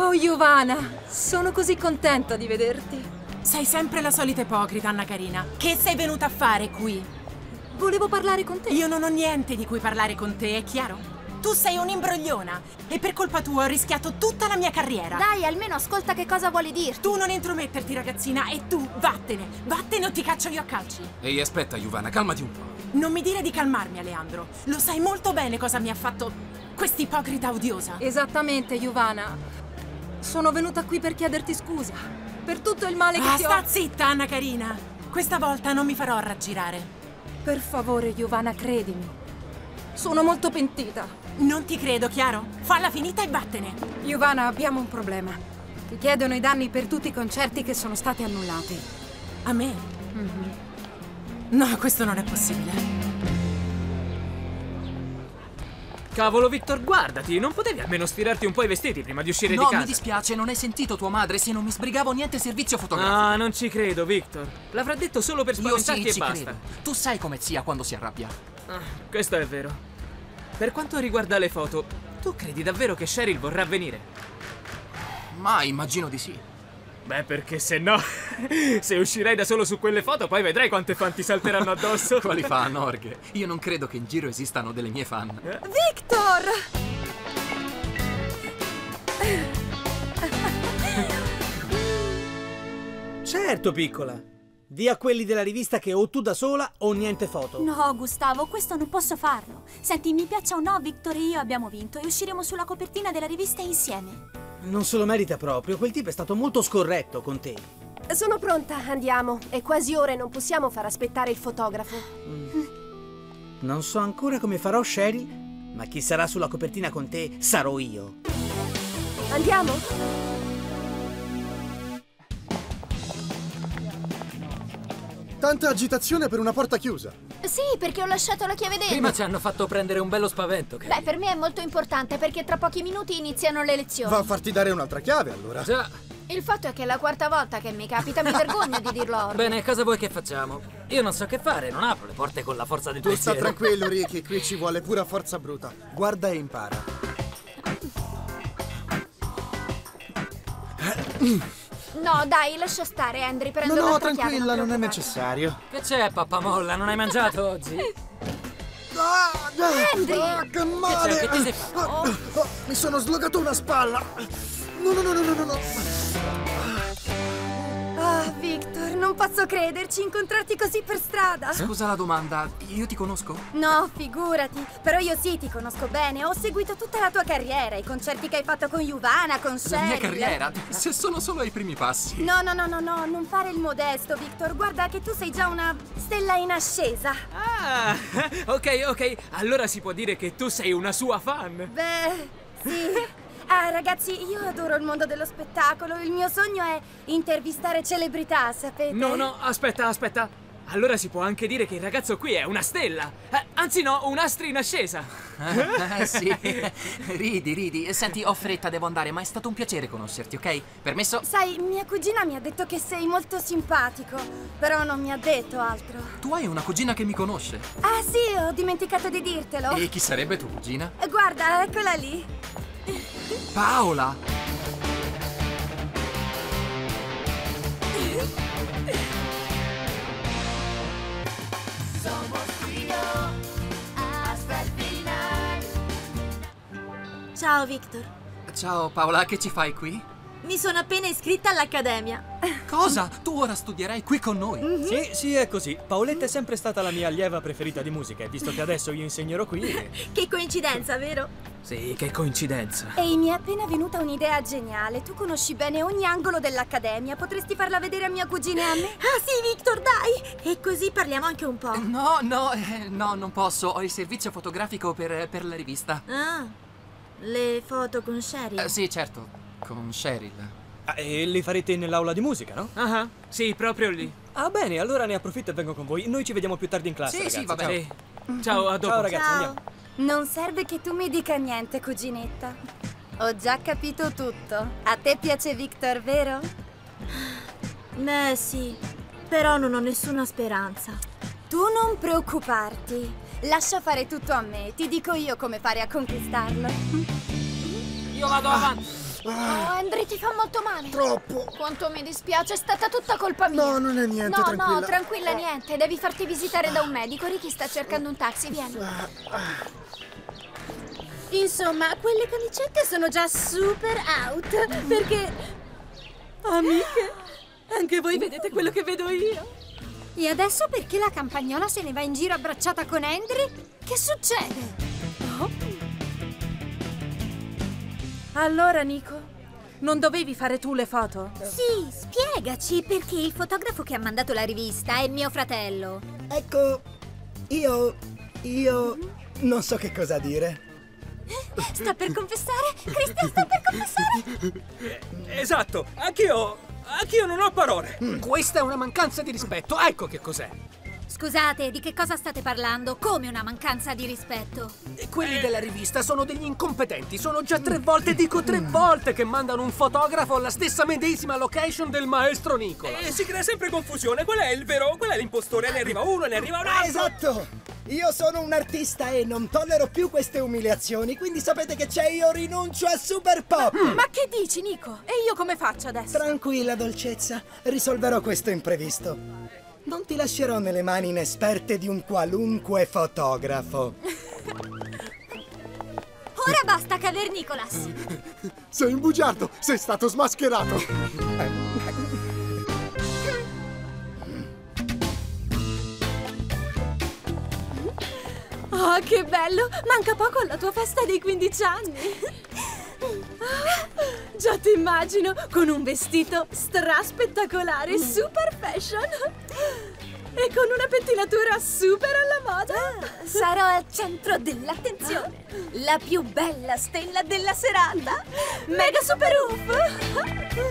Ciao, Giovanna! Sono così contenta di vederti. Sei sempre la solita ipocrita, Anna Karina. Che sei venuta a fare qui? Volevo parlare con te. Io non ho niente di cui parlare con te, è chiaro? Tu sei un'imbrogliona e per colpa tua ho rischiato tutta la mia carriera. Dai, almeno ascolta che cosa vuole dirti. Tu non intrometterti, ragazzina, e tu vattene. Vattene o ti caccio io a calci. Ehi, aspetta, Giovanna, calmati un po'. Non mi dire di calmarmi, Aleandro. Lo sai molto bene cosa mi ha fatto quest'ipocrita odiosa. Esattamente, Giovanna. Sono venuta qui per chiederti scusa per tutto il male che ti ho... Sta zitta, Anna Karina. Questa volta non mi farò raggirare. Per favore, Giovanna, credimi. Sono molto pentita. Non ti credo, chiaro? Falla finita e vattene. Giovanna, abbiamo un problema. Ti chiedono i danni per tutti i concerti che sono stati annullati. A me? No, questo non è possibile. Cavolo, Victor, guardati! Non potevi almeno stirarti un po' i vestiti prima di uscire di No, casa? mi dispiace, non hai sentito tua madre. Se non mi sbrigavo niente servizio fotografico. Ah, non ci credo, Victor. L'avrà detto solo per Io spaventarti sì, e ci basta. credo. Tu sai come zia quando si arrabbia. Ah, questo è vero. Per quanto riguarda le foto, tu credi davvero che Cheryl vorrà venire? Ma immagino di sì. Beh, perché se no, se uscirai da solo su quelle foto, poi vedrai quante fan ti salteranno addosso. Quali fan, Orghe? Io non credo che in giro esistano delle mie fan. Victor! Certo, piccola. Dì a quelli della rivista che o tu da sola o niente foto. No, Gustavo, questo non posso farlo. Senti, mi piaccia o no, Victor e io abbiamo vinto e usciremo sulla copertina della rivista insieme. Non se lo merita proprio. Quel tipo è stato molto scorretto con te. Sono pronta, andiamo. È quasi ora e non possiamo far aspettare il fotografo. Non so ancora come farò, Cheryl, ma chi sarà sulla copertina con te sarò io. Andiamo? Tanta agitazione per una porta chiusa. Sì, perché ho lasciato la chiave dentro. Prima ci hanno fatto prendere un bello spavento, Kay. Beh, per me è molto importante perché tra pochi minuti iniziano le lezioni. Va a farti dare un'altra chiave, allora. Già. Il fatto è che è la quarta volta che mi capita, mi vergogno di dirlo a Orghe. Bene, cosa vuoi che facciamo? Io non so che fare, non apro le porte con la forza del Tu sta pensiero. tranquillo, Ricky, qui ci vuole pura forza bruta. Guarda e impara. No, dai, lascia stare, Henry, prendo No, l'altra chiave. tranquilla, non è preoccupare. necessario. Che c'è, pappamolla? Non hai mangiato oggi? Henry! Che male! Che ti sei fatto? Mi sono slogato una spalla! No! Ah, Victor, non posso crederci, incontrarti così per strada. Scusa la domanda, io ti conosco? No, figurati. Però io sì, ti conosco bene. Ho seguito tutta la tua carriera, i concerti che hai fatto con Giovanna, con Cheryl. La mia carriera? Se sono solo ai primi passi. No, non fare il modesto, Victor. Guarda che tu sei già una stella in ascesa. Ah, ok. Allora si può dire che tu sei una sua fan. Beh, sì. Ah, ragazzi, io adoro il mondo dello spettacolo. Il mio sogno è intervistare celebrità, sapete? No, aspetta. Allora si può anche dire che il ragazzo qui è una stella. Anzi no, un astro in ascesa. Sì. Ridi. Senti, ho fretta, devo andare, ma è stato un piacere conoscerti, ok? Permesso? Sai, mia cugina mi ha detto che sei molto simpatico, però non mi ha detto altro. Tu hai una cugina che mi conosce. Ah, sì, ho dimenticato di dirtelo. E chi sarebbe tua cugina? Guarda, eccola lì. Paola! Ciao Victor, Ciao Paola, che ci fai qui? mi sono appena iscritta all'accademia. Cosa? Tu ora studierai qui con noi? Sì, è così. Paoletta è sempre stata la mia allieva preferita di musica e visto che adesso io insegnerò qui... Che coincidenza, vero? Sì, che coincidenza. Ehi, mi è appena venuta un'idea geniale. Tu conosci bene ogni angolo dell'accademia. Potresti farla vedere a mia cugina e a me? Ah sì, Victor, dai! E così parliamo anche un po'. No, non posso. Ho il servizio fotografico per la rivista. Ah, le foto con Cheryl? Sì, certo, con Cheryl. Ah, e li farete nell'aula di musica, no? Ah, sì, proprio lì. Ah, bene, allora ne approfitto e vengo con voi. Noi ci vediamo più tardi in classe, Sì, ragazzi. va bene. Ciao, a dopo. Ciao, ragazzi, Ciao. andiamo. Non serve che tu mi dica niente, cuginetta. Ho già capito tutto. A te piace Victor, vero? Beh, sì, però non ho nessuna speranza. Tu non preoccuparti. Lascia fare tutto a me. Ti dico io come fare a conquistarlo. Io vado avanti. Oh, Henry, ti fa molto male. Troppo. Quanto mi dispiace, è stata tutta colpa mia. No, non è niente, tranquilla. No, tranquilla, niente. Devi farti visitare da un medico. Ricky sta cercando un taxi, vieni. Insomma, quelle camicette sono già super out. Perché... Amiche, anche voi vedete quello che vedo io. E adesso perché la campagnola se ne va in giro abbracciata con Henry? Che succede? Oh. Allora, Nico, non dovevi fare tu le foto? Sì, spiegaci perché il fotografo che ha mandato la rivista è mio fratello. Ecco, io non so che cosa dire. Sta per confessare? Cristian sta per confessare? Esatto, anch'io non ho parole. Questa è una mancanza di rispetto, ecco che cos'è. Scusate, di che cosa state parlando? Come una mancanza di rispetto? E quelli della rivista sono degli incompetenti. Sono già 3 volte, dico 3 volte, che mandano un fotografo alla stessa medesima location del maestro Nicola. E si crea sempre confusione. Qual è il vero? Qual è l'impostore? Ne arriva uno, ne arriva un altro. Esatto! Io sono un artista e non tollero più queste umiliazioni, quindi sapete che c'è, io rinuncio a Super Pop! Ma che dici, Nico? E io come faccio adesso? Tranquilla, dolcezza, risolverò questo imprevisto. Non ti lascerò nelle mani inesperte di un qualunque fotografo. Ora basta, cavernicolas! Sei un bugiardo, sei stato smascherato. Oh, che bello! Manca poco alla tua festa dei 15 anni! Già ti immagino con un vestito stra-spettacolare, super fashion! E con una pettinatura super alla moda! Sarò al centro dell'attenzione. La più bella stella della serata. Mega super uff!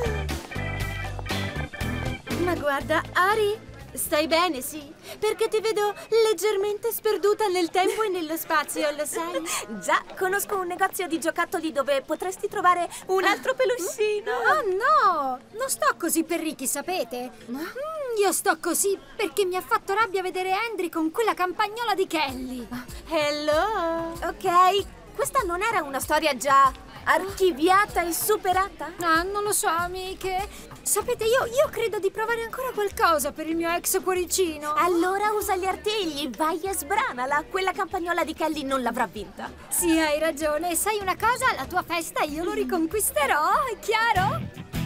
Ma guarda, Ari, stai bene, sì? Perché ti vedo leggermente sperduta nel tempo e nello spazio, lo sai? Già, conosco un negozio di giocattoli dove potresti trovare un altro peluscino. Oh no! Non sto così per Ricky, sapete? Io sto così perché mi ha fatto rabbia vedere Henry con quella campagnola di Kelly. Hello! Ok, questa non era una storia già archiviata e superata? Ah, non lo so, amiche. Sapete, io credo di provare ancora qualcosa per il mio ex cuoricino. Allora usa gli artigli, vai e sbranala. Quella campagnola di Kelly non l'avrà vinta. Sì, hai ragione. Sai una cosa? La tua festa io lo riconquisterò, è chiaro?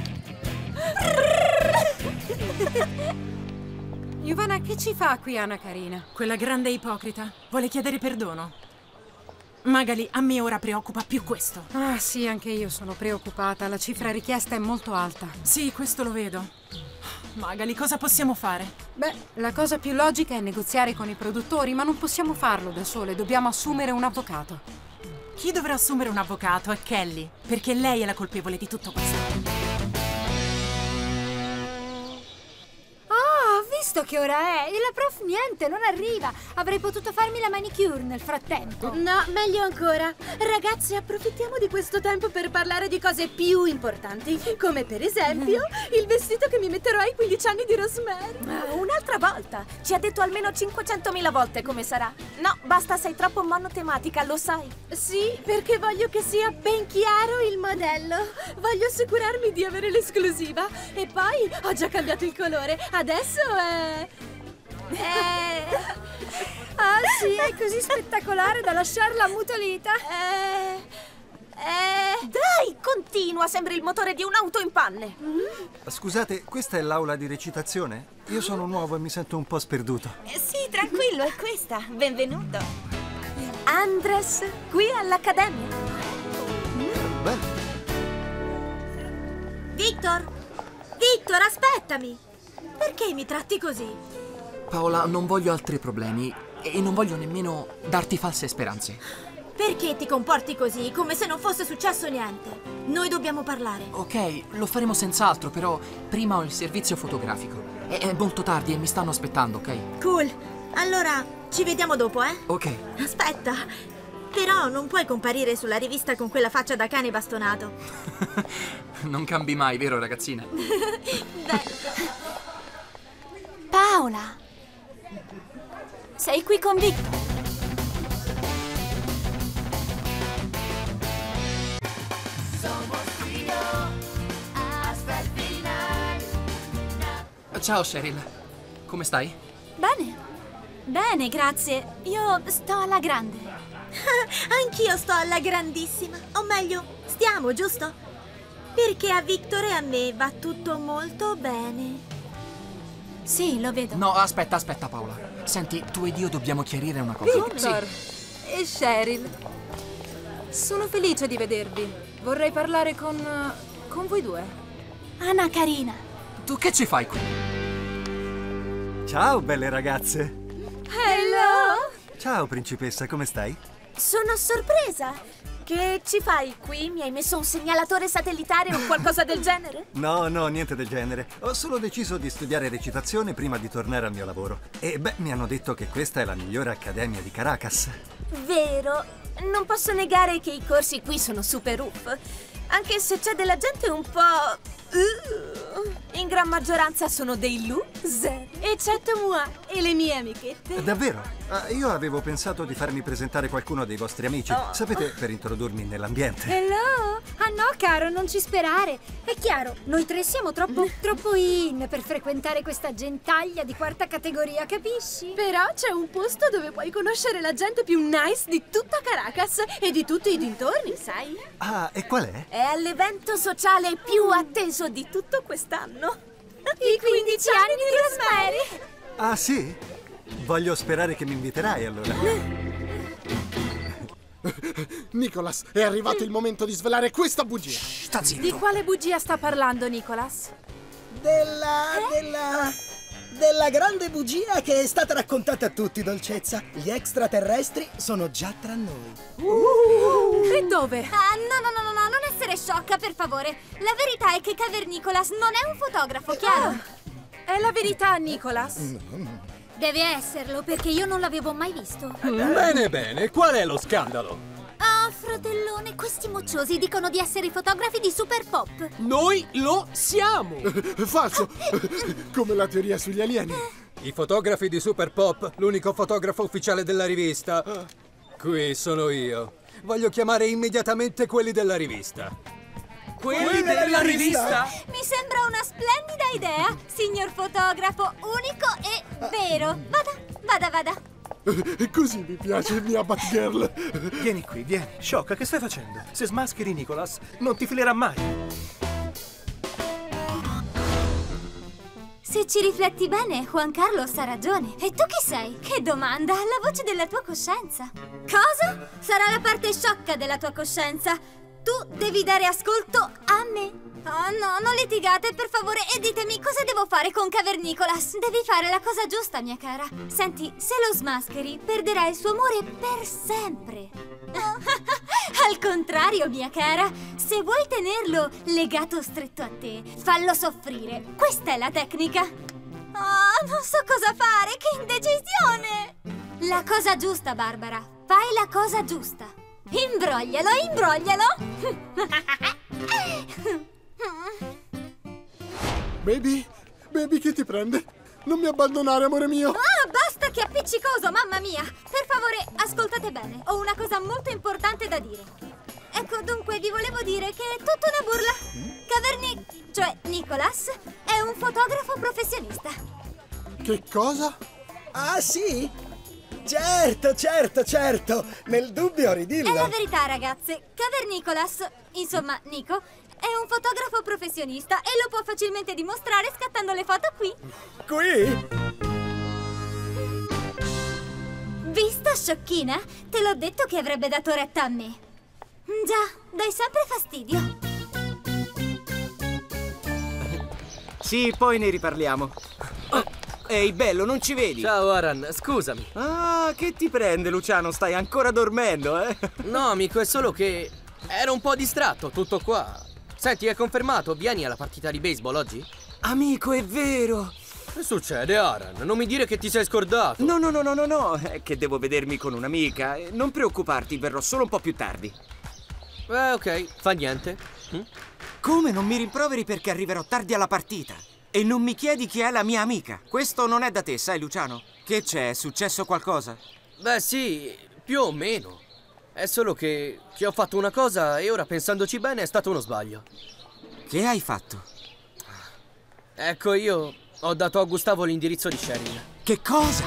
Ivana, che ci fa qui, Anna carina? Quella grande ipocrita vuole chiedere perdono. Magali, a me ora preoccupa più questo. Ah, sì, anche io sono preoccupata. La cifra richiesta è molto alta. Sì, questo lo vedo. Magali, cosa possiamo fare? Beh, la cosa più logica è negoziare con i produttori, ma non possiamo farlo da sole. Dobbiamo assumere un avvocato. Chi dovrà assumere un avvocato è Kelly, perché lei è la colpevole di tutto questo. Visto che ora è? E la prof niente, non arriva. Avrei potuto farmi la manicure nel frattempo. No, meglio ancora. Ragazzi, approfittiamo di questo tempo per parlare di cose più importanti, come per esempio il vestito che mi metterò ai 15 anni di Rosemary. Un'altra volta. Ci ha detto almeno 500.000 volte come sarà. No, basta, sei troppo monotematica, lo sai. Sì, perché voglio che sia ben chiaro il modello. Voglio assicurarmi di avere l'esclusiva. E poi ho già cambiato il colore. Adesso è... Ah sì, è così spettacolare da lasciarla ammutolita. Dai, continua, sembri il motore di un'auto in panne. Scusate, questa è l'aula di recitazione? Io sono nuovo e mi sento un po' sperduto. Sì, tranquillo, è questa. Benvenuto. Andres, qui all'Accademia. Bello. Victor, aspettami. Perché mi tratti così? Paola, non voglio altri problemi e non voglio nemmeno darti false speranze. Perché ti comporti così, come se non fosse successo niente? Noi dobbiamo parlare. Ok, lo faremo senz'altro, però prima ho il servizio fotografico. È molto tardi e mi stanno aspettando, ok? Cool. Allora, ci vediamo dopo, eh? Ok. Aspetta. Però non puoi comparire sulla rivista con quella faccia da cane bastonato. Non cambi mai, vero, ragazzina? Paola! Sei qui con Victor? Ciao, Cheryl. Come stai? Bene. Bene, grazie. Io sto alla grande. Anch'io sto alla grandissima. O meglio, stiamo, giusto? Perché a Victor e a me va tutto molto bene. Sì, lo vedo. No, aspetta, Paola. Senti, tu ed io dobbiamo chiarire una cosa. Victor e Cheryl. Sono felice di vedervi. Vorrei parlare con voi due. Anna carina. Tu che ci fai qui? Ciao, belle ragazze. Hello! Ciao, principessa, come stai? Sono sorpresa. Che ci fai qui? Mi hai messo un segnalatore satellitare o qualcosa del genere? No, niente del genere. Ho solo deciso di studiare recitazione prima di tornare al mio lavoro. E beh, mi hanno detto che questa è la migliore accademia di Caracas. Vero. Non posso negare che i corsi qui sono super uff. Anche se c'è della gente un po'... in gran maggioranza sono dei loser. Eccetto moi e le mie amichette. Davvero? Io avevo pensato di farmi presentare qualcuno dei vostri amici. Sapete, per introdurmi nell'ambiente. Hello? Ah no, caro, non ci sperare. È chiaro, noi tre siamo troppo in per frequentare questa gentaglia di quarta categoria, capisci? Però c'è un posto dove puoi conoscere la gente più nice di tutta Caracas e di tutti i dintorni, sai? Ah, e qual è? È l'evento sociale più atteso di tutto quest'anno. I 15 anni di Rosemary. Ah, sì? Voglio sperare che mi inviterai, allora. Nicholas, è arrivato il momento di svelare questa bugia. Sta zitto. Di quale bugia sta parlando Nicholas? Della grande bugia che è stata raccontata a tutti, dolcezza. Gli extraterrestri sono già tra noi. E dove? Ah, no, non essere sciocca, per favore. La verità è che Cavernicolas non è un fotografo, chiaro? È la verità, Nicholas. Deve esserlo, perché io non l'avevo mai visto. Bene, qual è lo scandalo? Ah, fratellone, questi mocciosi dicono di essere i fotografi di Super Pop. Noi lo siamo! Falso! Come la teoria sugli alieni. I fotografi di Super Pop, l'unico fotografo ufficiale della rivista. Qui sono io. Voglio chiamare immediatamente quelli della rivista. Quelli della rivista? Mi sembra una splendida idea, signor fotografo, unico e vero. Vada. Così mi piace, mia Batgirl. Vieni qui, vieni. Sciocca, che stai facendo? Se smascheri Nicholas, non ti filerà mai. Se ci rifletti bene, Juan Carlos ha ragione. E tu chi sei? Che domanda, la voce della tua coscienza. Cosa? Sarà la parte sciocca della tua coscienza. Tu devi dare ascolto a me. Oh no, non litigate, per favore, e ditemi cosa devo fare con Cavernicolas. Devi fare la cosa giusta, mia cara. Senti, se lo smascheri, perderà il suo amore per sempre. Al contrario, mia cara, se vuoi tenerlo legato stretto a te, fallo soffrire. Questa è la tecnica. Oh, non so cosa fare, che indecisione! La cosa giusta, Barbara. Fai la cosa giusta. Imbroglialo! Baby, che ti prende? Non mi abbandonare, amore mio! Ah, basta che appiccicoso, mamma mia! Per favore, ascoltate bene, ho una cosa molto importante da dire. Ecco, dunque, vi volevo dire che è tutta una burla. Cioè Nicholas, è un fotografo professionista. Che cosa? Ah, sì? Certo. Nel dubbio ridillo. È la verità, ragazze. Cavernicolas, insomma, Nico, è un fotografo professionista e lo può facilmente dimostrare scattando le foto qui. Qui? Vista, sciocchina? Te l'ho detto che avrebbe dato retta a me. Già, dai sempre fastidio. Sì, poi ne riparliamo. Ehi, bello, non ci vedi? Ciao, Aran, scusami. Ah, che ti prende, Luciano? Stai ancora dormendo, eh? No, amico, è solo che ero un po' distratto, tutto qua. Senti, è confermato, vieni alla partita di baseball oggi? Amico, è vero! Che succede, Aran? Non mi dire che ti sei scordato. No, è che devo vedermi con un'amica. Non preoccuparti, verrò solo un po' più tardi. Ok, fa niente. Come non mi rimproveri perché arriverò tardi alla partita? E non mi chiedi chi è la mia amica. Questo non è da te, sai, Luciano? Che c'è? È successo qualcosa? Beh, sì, più o meno. È solo che ho fatto una cosa e ora, pensandoci bene, è stato uno sbaglio. Che hai fatto? Ecco, io Ho dato a Gustavo l'indirizzo di Cheryl. Che cosa?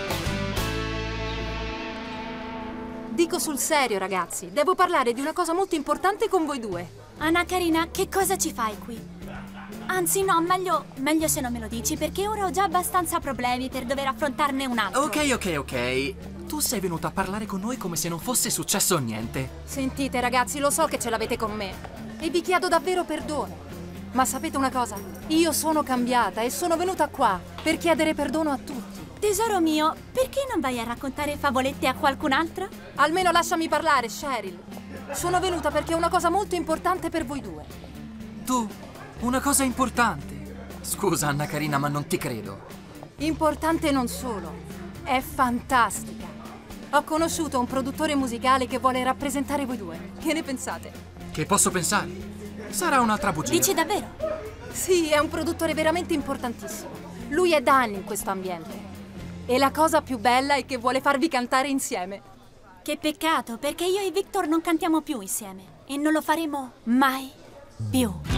Dico sul serio, ragazzi. Devo parlare di una cosa molto importante con voi due. Anna Karina, che cosa ci fai qui? Anzi, no, meglio se non me lo dici, perché ora ho già abbastanza problemi per dover affrontarne un altro. Ok. Tu sei venuta a parlare con noi come se non fosse successo niente. Sentite, ragazzi, lo so che ce l'avete con me. E vi chiedo davvero perdono. Ma sapete una cosa? Io sono cambiata e sono venuta qua per chiedere perdono a tutti. Tesoro mio, perché non vai a raccontare favolette a qualcun altro? Almeno lasciami parlare, Cheryl. Sono venuta perché è una cosa molto importante per voi due. Tu? Una cosa importante? Scusa, Anna Karina, ma non ti credo. Importante non solo. È fantastica. Ho conosciuto un produttore musicale che vuole rappresentare voi due. Che ne pensate? Che posso pensare? Sarà un'altra bugia. Dici davvero? Sì, è un produttore veramente importantissimo. Lui è da anni in questo ambiente. E la cosa più bella è che vuole farvi cantare insieme. Che peccato, perché io e Victor non cantiamo più insieme. E non lo faremo mai più.